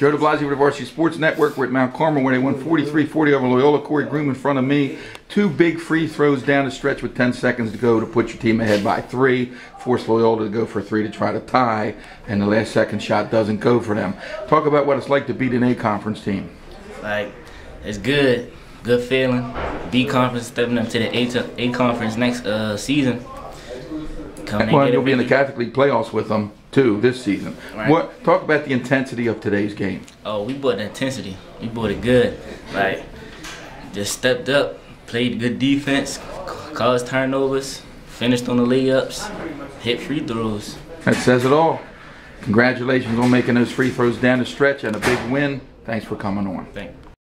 Joe DeBlasio with the Varsity Sports Network. We're at Mount Carmel where they won 43-40 over Loyola. Corey Groom in front of me. 2 big free throws down the stretch with 10 seconds to go to put your team ahead by 3. Force Loyola to go for 3 to try to tie. And the last second shot doesn't go for them. Talk about what it's like to beat an A-conference team. Like, it's good. Good feeling. B-conference stepping up to the A-conference next season. Well, you'll be in the Catholic League playoffs with them too this season. Right. Talk about the intensity of today's game. Oh, we brought the intensity. We brought it good. Like, just stepped up, played good defense, caused turnovers, finished on the layups, hit free throws. That says it all. Congratulations on making those free throws down the stretch and a big win. Thanks for coming on. Thank you.